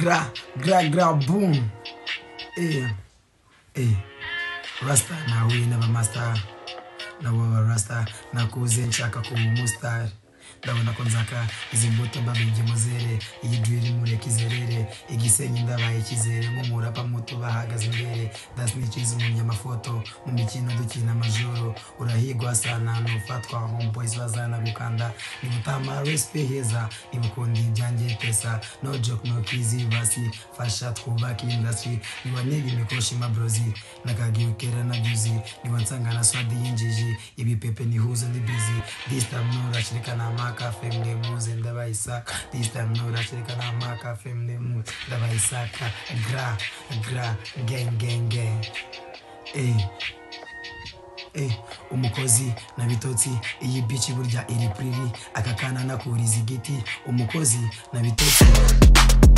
gra boom. Rasta na we never master. Na wa rasta na kuze nshaka ku mustar. Ndabona ko nzaka izi mbuto mbabije muzere iyidwiri mureke izerere igisenyi ndabaye kizere nk'umurapa muto bahagaze imbere das nichize mu nyamafoto mu mikino dukina amajoro urahigwa sana nufatwa homeboys bazana bikanda nibutama respect heza nibukundi byanjye pesa no joke no kizi basi fasha twubaka industry niwanege imikoshi mabrozi nakagiukera na juzi niwansanga na swadi yinjiji ibi pepe ni huzo ndi busy this time no rashirika na maka family muze ndabayisaka this time no rashirika na maka family muze ndabayisaka gra gang umukozi na bitotsi iyi bitch burya iri priri akakana nakuriza igiti umukozi na bitotsi